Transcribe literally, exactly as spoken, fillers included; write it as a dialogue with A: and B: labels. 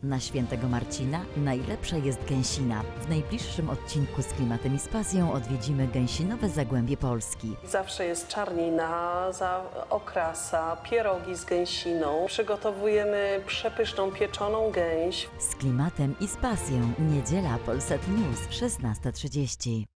A: Na świętego Marcina najlepsza jest gęsina. W najbliższym odcinku z Klimatem i z Pasją odwiedzimy gęsinowe zagłębie Polski.
B: Zawsze jest czarnina, za okrasa, pierogi z gęsiną. Przygotowujemy przepyszną pieczoną gęś.
A: Z Klimatem i z Pasją. Niedziela Polsat News, szesnasta trzydzieści.